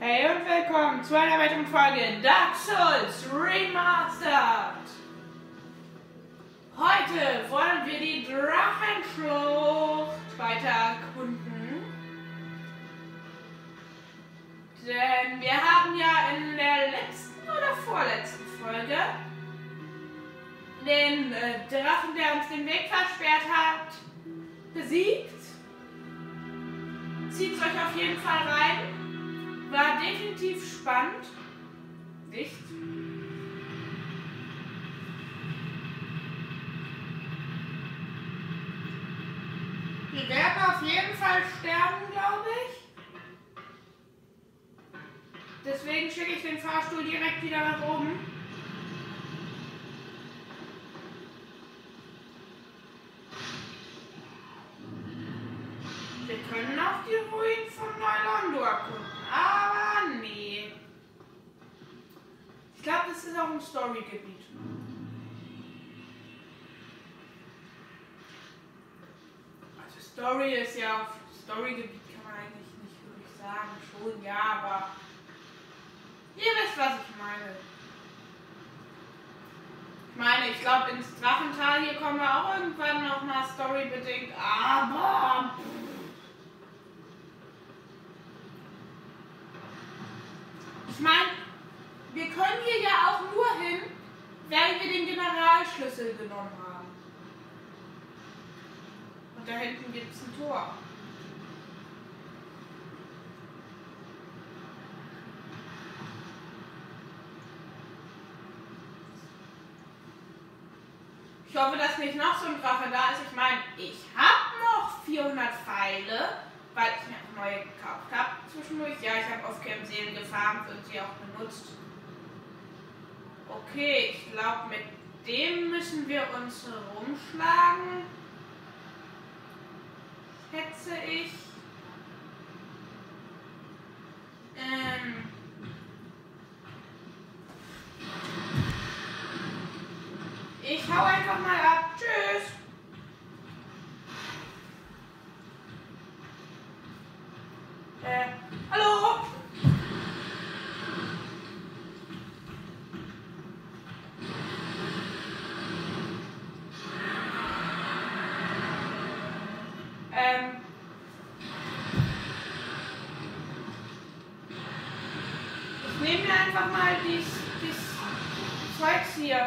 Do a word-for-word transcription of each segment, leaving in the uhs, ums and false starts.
Hey und willkommen zu einer weiteren Folge Dark Souls Remastered. Heute wollen wir die Drachenschlucht weiter erkunden. Denn wir haben ja in der letzten oder vorletzten Folge den äh, Drachen, der uns den Weg versperrt hat, besiegt. Zieht euch auf jeden Fall rein. War definitiv spannend. Nicht? Wir werden auf jeden Fall sterben, glaube ich. Deswegen schicke ich den Fahrstuhl direkt wieder nach oben. Wir können auch die Ruinen von Neulondo erkunden, aber nee. Ich glaube, das ist auch ein Storygebiet. Also Story ist ja auf Storygebiet kann man eigentlich nicht wirklich sagen. Schon ja, aber ihr wisst, was ich meine. Ich meine, ich glaube, ins Drachental hier kommen wir auch irgendwann noch mal storybedingt, aber ich meine, wir können hier ja auch nur hin, weil wir den Generalschlüssel genommen haben. Und da hinten gibt es ein Tor. Ich hoffe, dass nicht noch so ein Drache da ist. Ich meine, ich habe noch vierhundert Pfeile, weil ich mir auch neue gekauft habe zwischendurch. Ja, ich habe auf Seelen gefarmt und sie auch benutzt. Okay, ich glaube, mit dem müssen wir uns rumschlagen. Schätze ich. Ähm. Ich hau einfach mal ab. Tschüss. Äh, hallo? Ähm. Ich nehme mir einfach mal dies, dies Zeugs hier.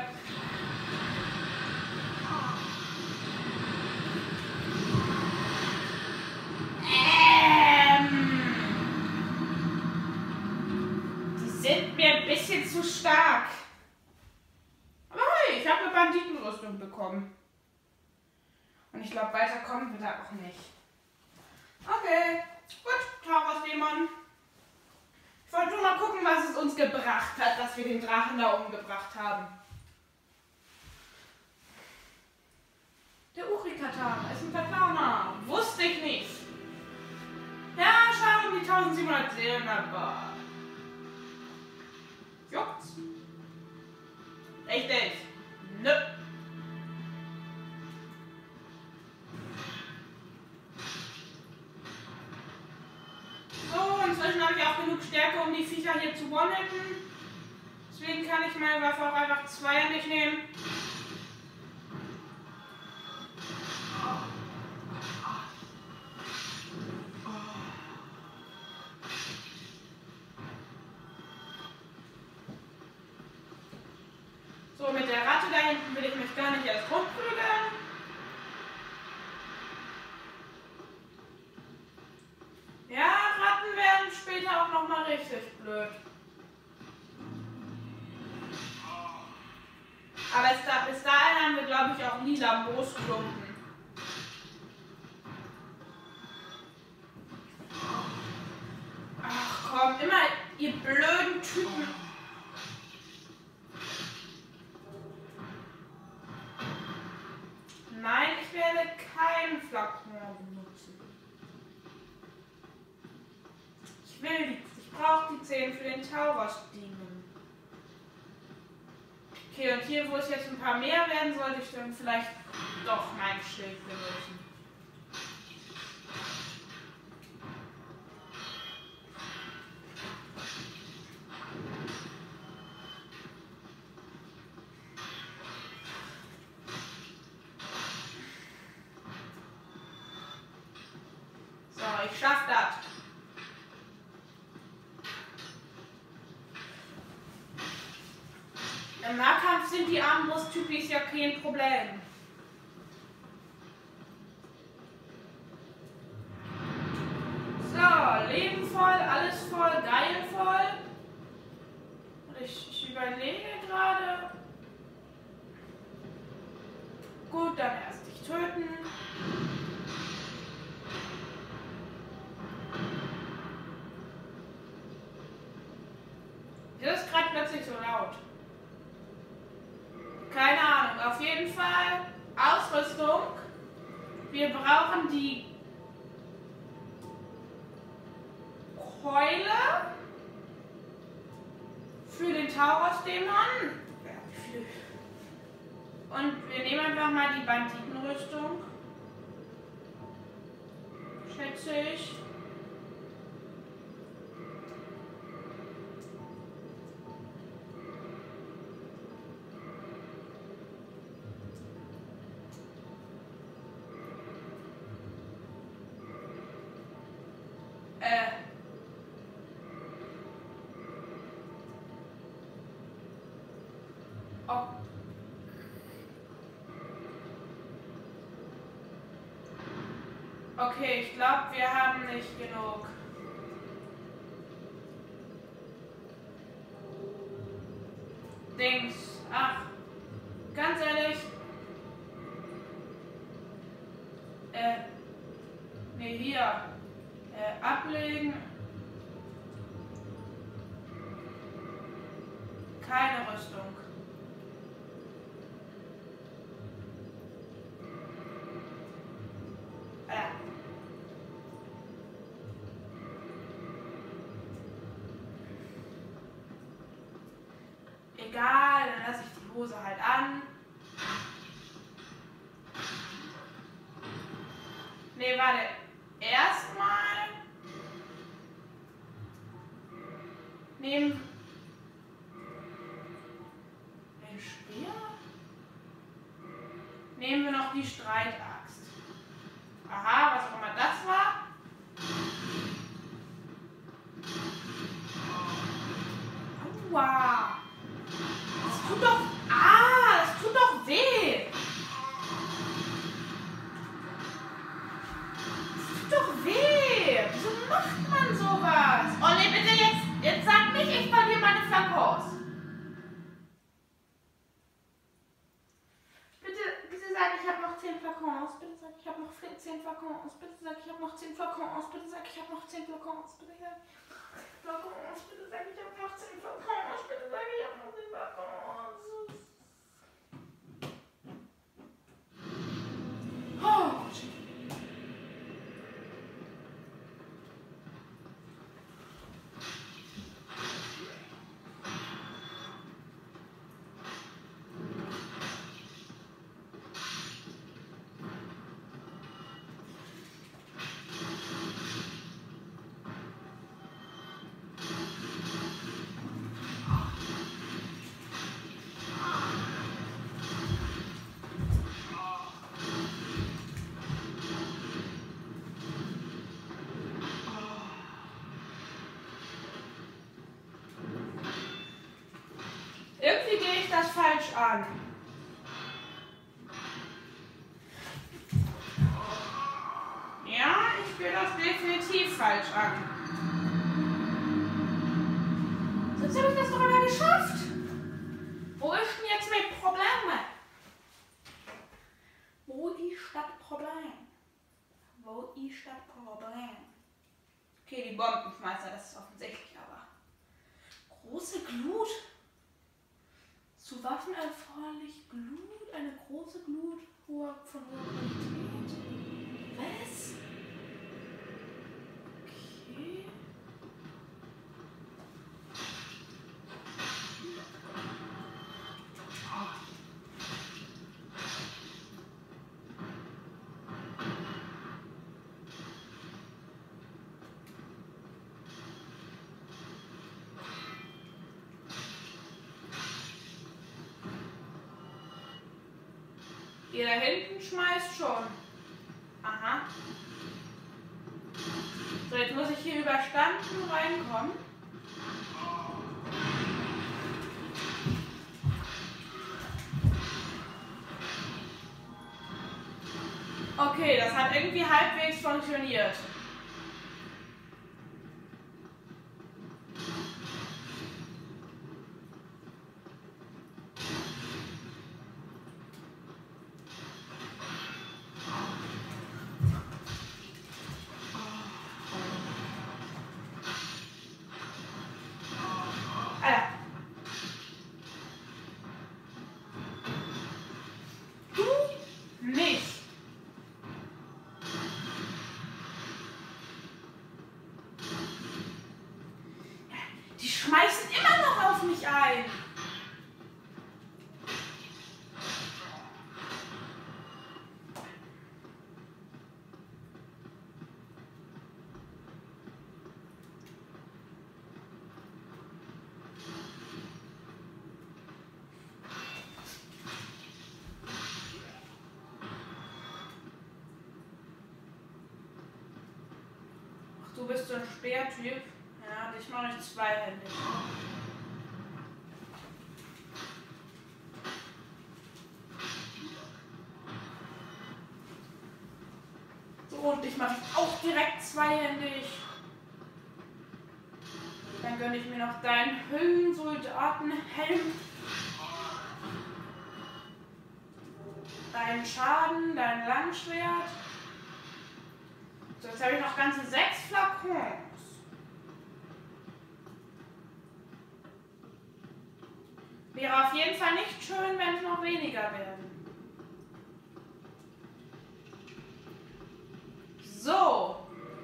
Zu stark. Aber hey, ich habe eine Banditenrüstung bekommen. Und ich glaube, weiter kommen wir da auch nicht. Okay, gut, Taurus-Dämon. Ich wollte nur mal gucken, was es uns gebracht hat, dass wir den Drachen da umgebracht haben. Der Urikata ist ein Verklauner. Wusste ich nicht. Ja, schade um die eintausendsiebenhundert Seelen, aber juckt's? Richtig? Nö. So, inzwischen habe ich auch genug Stärke, um die Viecher hier zu one-hitten. Deswegen kann ich meine Waffe auch einfach zweihändig nehmen. So, mit der Ratte da hinten will ich mich gar nicht erst rumprügeln. Ja, Ratten werden später auch nochmal richtig blöd. Aber bis, da, bis dahin haben wir, glaube ich, auch lila Moosklumpen. Ach komm, immer ihr blöden Typen. Nein, ich werde keinen Flakon benutzen. Ich will die, ich brauche die zehn für den Taurus-Demon. Okay, und hier, wo es jetzt ein paar mehr werden, sollte ich dann vielleicht doch mein Schild benutzen. ich schaff das. Im Nahkampf sind die Armbrusttypis ja kein Problem. So, Leben voll, alles voll, geil voll. Und ich, ich überlege gerade. Gut, dann erst dich töten. Wieso ist gerade plötzlich so laut? Keine Ahnung, auf jeden Fall Ausrüstung. Wir brauchen die Keule für den Taurus-Dämon. Und wir nehmen einfach mal die Banditenrüstung. Schätze ich. Äh. Oh. Okay, ich glaube, wir haben nicht genug. Dings. Ach, ganz ehrlich. Äh. Nee, hier. Äh, ablegen. Keine Rüstung. Äh. Egal, dann lasse ich die Hose halt an. Nee, warte. Erstmal nehmen den Speer. Nehmen wir noch die Streitaxt. Aha, was auch immer das war. Aua. Das tut doch. Ah, das tut doch weh. Das tut doch weh. Wieso macht man sowas? Oh ne, bitte jetzt. Jetzt sag nicht, ich verliere meine Flakons. Bitte, bitte sag, ich habe noch zehn Flakons. Bitte sag, ich habe noch zehn Flakons. Bitte sag, ich habe noch zehn Flakons. Bitte sag, ich habe noch zehn Flakons. Bitte sag, Flakons. Bitte sag, ich habe noch zehn Flakons. Bitte sag, ich habe noch zehn Flakons. Oh. Irgendwie gehe ich das falsch an. Ja, ich gehe das definitiv falsch an. Sonst habe ich das doch immer geschafft. Wo ist denn jetzt mein Problem? Wo ist das Problem? Wo ist das Problem? Okay, die Bombenschmeißer, das ist offensichtlich, aber große Glut. Zu Waffen erforderlich Glut, eine große Glut hoher, von hoher Qualität. Was? Okay. Ihr da hinten schmeißt schon. Aha. So, jetzt muss ich hier überstanden reinkommen. Okay, das hat irgendwie halbwegs funktioniert. Alter. Du nicht. Die schmeißen immer noch auf mich ein. Ach, du bist so ein Speertyp. Ja, dich mache ich zweihändig. So, und dich mache ich auch direkt zweihändig. Dann gönne ich mir noch deinen Höhlensoldatenhelm. Deinen Schaden, dein Langschwert. So, jetzt habe ich noch ganze sechs Flakons. Wäre auf jeden Fall nicht schön, wenn es noch weniger werden. So.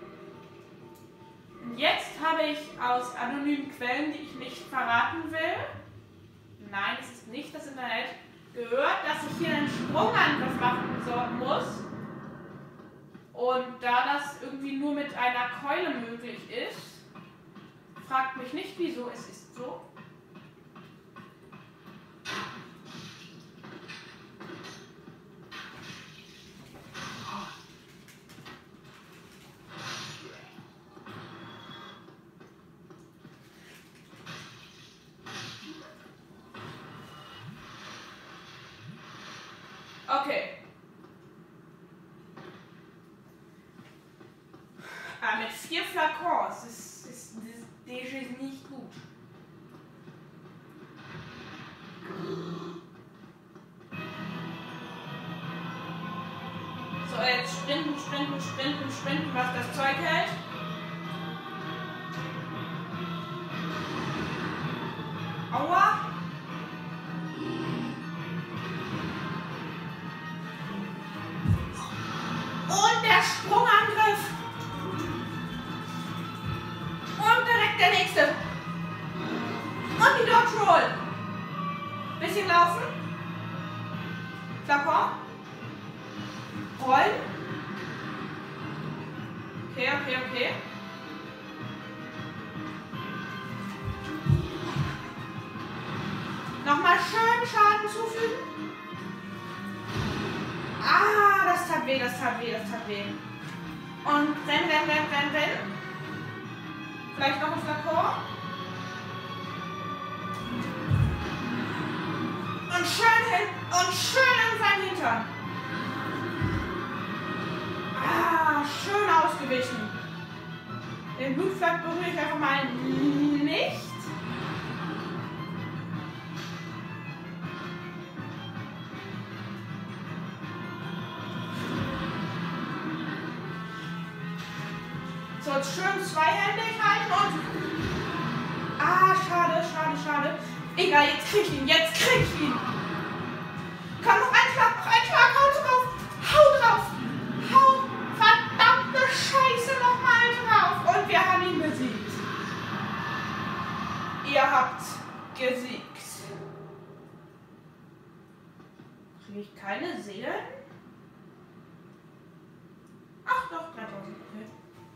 Und jetzt habe ich aus anonymen Quellen, die ich nicht verraten will, nein, es ist nicht das Internet, gehört, dass ich hier einen Sprungangriff machen so, muss. Und da das irgendwie nur mit einer Keule möglich ist, fragt mich nicht, wieso, es ist so. Okay. Aber mit vier Flakons ist, ist das D J nicht gut. So, jetzt sprinten, sprinten, sprinten, sprinten, was das Zeug hält. Aua. Und der Sprungangriff. Und direkt der nächste. Und die Dodge Roll. Bisschen laufen. Flakon. Rollen. Okay, okay, okay. Nochmal schön Schaden zufügen. Ah, das tat weh, das tat weh, das tat weh. Und rennen, rennen, rennen, rennen, rennen. Vielleicht noch ein Flakon. Und schön hin und schön in seinen Hintern. Ah, schön ausgewichen. Den Blutfleck berühre ich einfach mal nicht. So, jetzt schön zweihändig halten und... Ah, schade, schade, schade. Egal, jetzt krieg ich ihn, jetzt krieg ich ihn. Komm, noch ein Schlag, noch ein Schlag, hau drauf, hau drauf, hau verdammte Scheiße nochmal drauf. Und wir haben ihn besiegt. Ihr habt gesiegt. Kriege ich keine Seelen? Ach doch, dreitausend, okay.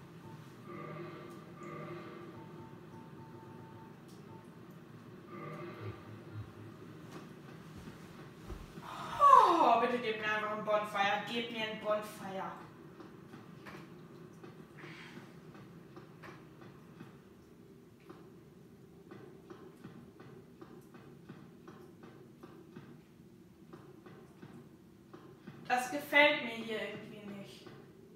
Oh, bitte gebt mir einfach ein Bonfire. Gebt mir ein Bonfire. Das gefällt mir hier irgendwie nicht.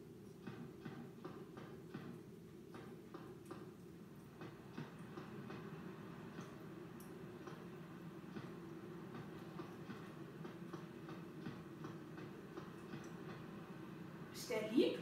Ist der lieb?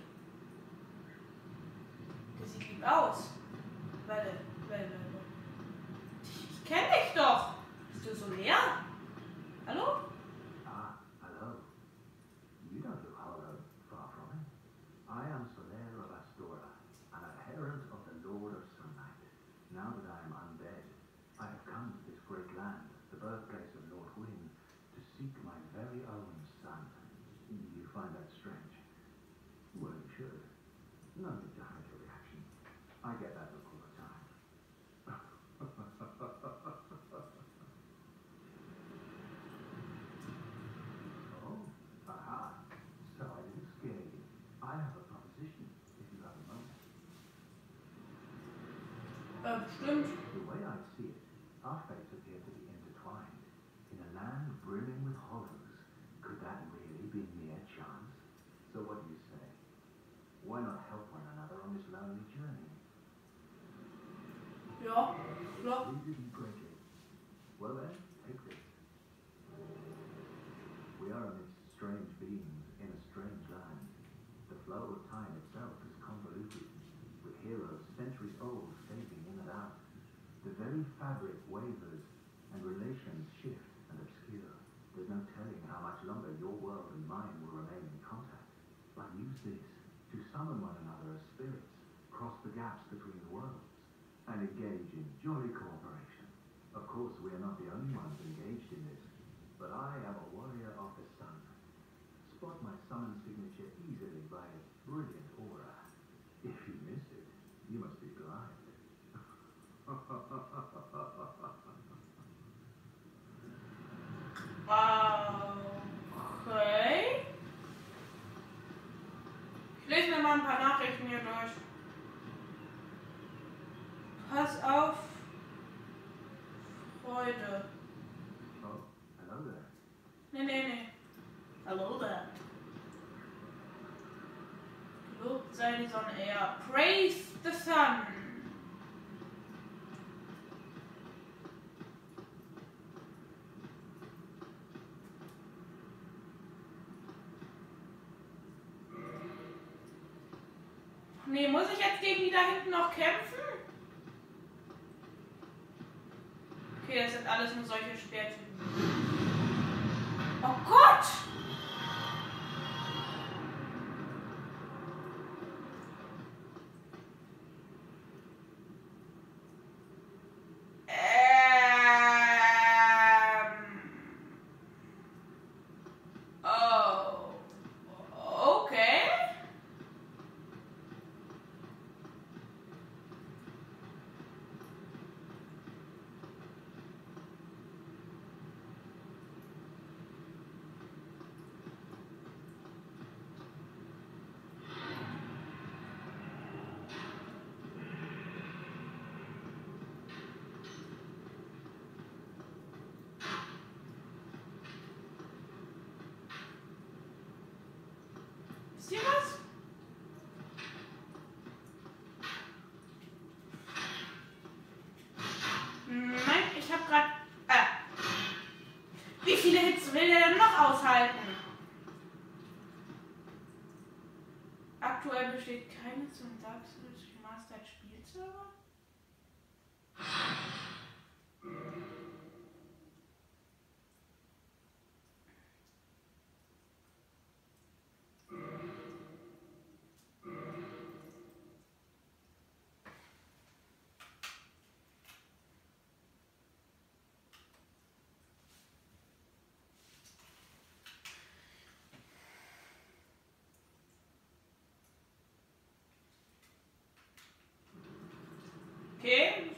Der sieht lieb aus. Warte, warte, warte. Ich kenne dich doch. Bist du so leer? Hallo? Ah, hello. You don't look hollow, far from it. I am Solaire of Astora, an adherent of the Lord of Sunlight. Now that I am undead, I have come to this great land, the birthplace of Lord Gwyn, to seek my very own son. You find that strange? Well, you should. No need to hide your reaction. I get that look all the time. Oh, aha. So I didn't scare you. I have a proposition, if you have a moment. Äh, bestimmt. The way I see it, our fates appear to be intertwined. In a land brimming with hollows, could that really be mere chance? So what do you say? Why not help one another on this lonely journey? Ja, ja. Pleases you greatly. Well then, take this. We are amidst strange beings in a strange land. The flow of time itself is convoluted, with heroes centuries old fading in and out. The very fabric wavers, and relations shift and obscure. There's no telling how much longer your world and mine will remain in contact. But use this to summon one another as spirits, cross the gaps between the worlds, and engage in jolly cooperation. Of course, we are not the only ones engaged in this, but I am a warrior of the sun. Spot my summon signature easily by its brilliant aura. If you miss it, you must be blind. Okay. Ich lese mir mal ein paar Nachrichten hier durch. Pass auf, Freude. Oh, hello there. Nee, nee, nee. Hello there. Gelobt sei die Sonne eher. Praise the sun. Nee, muss ich jetzt gegen die da hinten noch kämpfen? Okay, das sind alles nur solche Speertypen. Oh Gott! Wisst ihr was? Nein, ich habe gerade... Äh, wie viele Hits will der denn noch aushalten? Aktuell besteht keine zum Dark Souls Remastered Spielserver? Okay.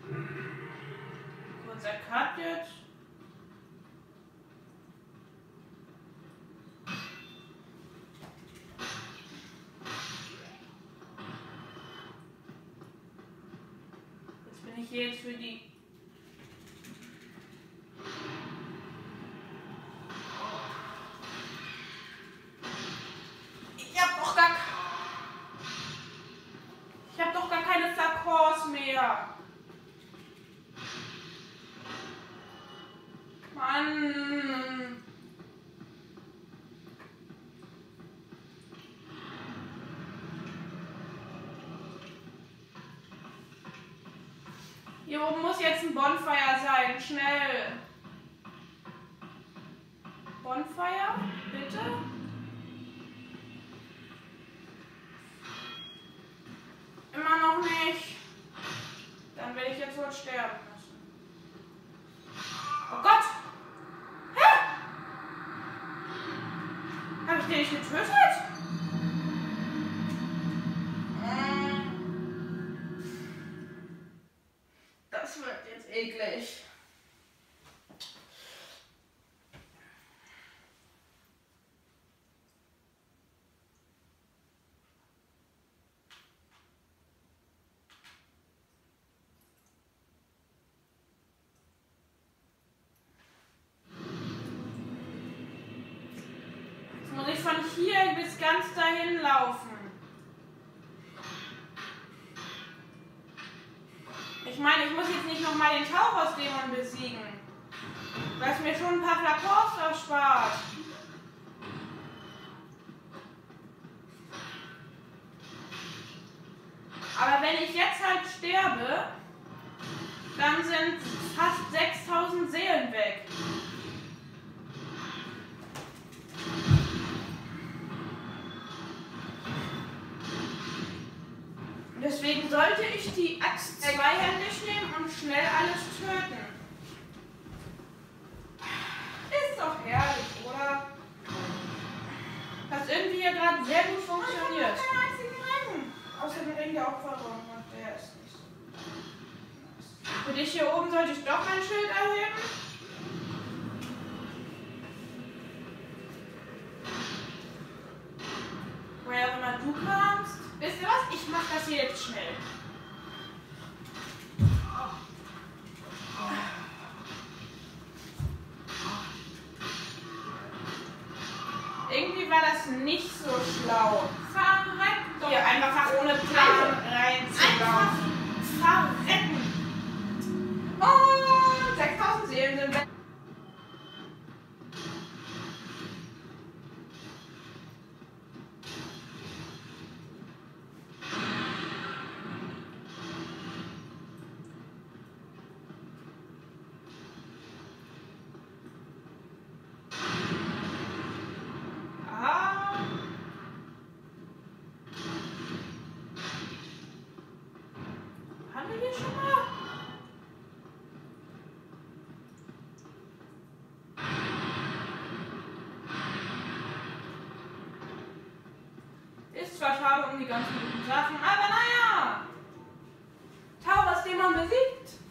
Kurzer Cut jetzt. Jetzt bin ich hier jetzt für die... Mann. Hier oben muss jetzt ein Bonfire sein. Schnell. Bonfire, bitte. Immer noch nicht. Dann werde ich jetzt wohl sterben müssen. Oh Gott! Hä? Habe ich den nicht getötet? Das wird jetzt eklig. Muss ich von hier bis ganz dahin laufen? Ich meine, ich muss jetzt nicht nochmal den Tauchhausdämon besiegen, weil es mir schon ein paar Flakons erspart. Aber wenn ich jetzt halt sterbe, dann sind fast sechstausend Seelen weg. Deswegen sollte ich die Axt zweihändig nehmen und schnell alles töten. Ist doch herrlich, oder? Hat irgendwie hier gerade sehr gut funktioniert. Ich habe keinen einzigen Ring. Außer den Ring der Opferung und der ist nicht so. Für dich hier oben sollte ich doch mein Schild erheben. Woher auch immer du kamst. Wisst ihr was? Ich mach das hier jetzt schnell. Irgendwie war das nicht so schlau. Verreckt doch. Hier einfach ohne Plan reinzulaufen. Verrecken. Und sechstausend Seelen sind weg. Ist zwar schade um die ganzen guten Sachen, aber naja. Tauchhausdämon besiegt.